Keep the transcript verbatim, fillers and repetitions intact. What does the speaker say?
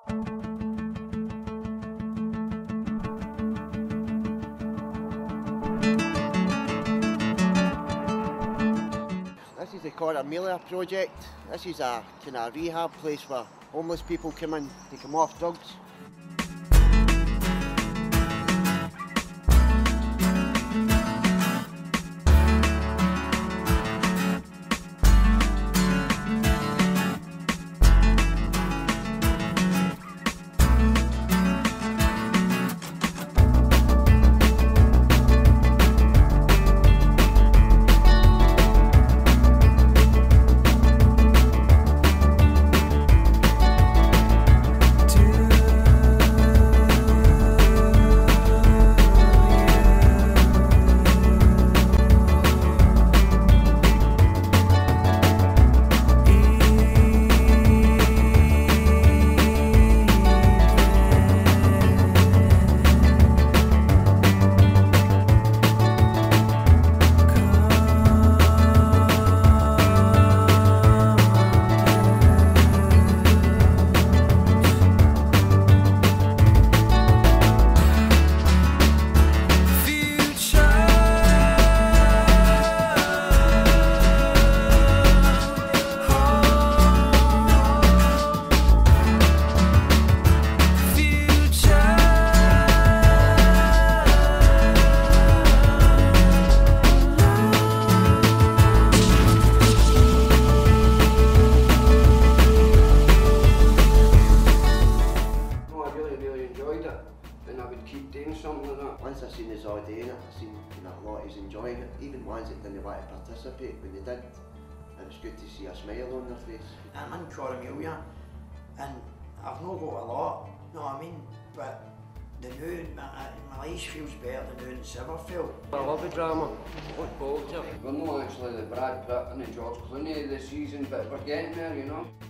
This is the Cothram project. This is a kind of rehab place where homeless people come in to come off drugs. And I would keep doing something like that. Once I seen us all doing it, I seen you know, a lot of us enjoying it. Even ones that didn't want to participate, when they did, it was good to see a smile on their face. I'm in Cothram, and I've not got a lot, you know what I mean? But the new, my, my life feels better than it's ever felt. I love the drama. Look forward to it. We're not actually the Brad Pitt and the George Clooney of the season, but we're getting there, you know.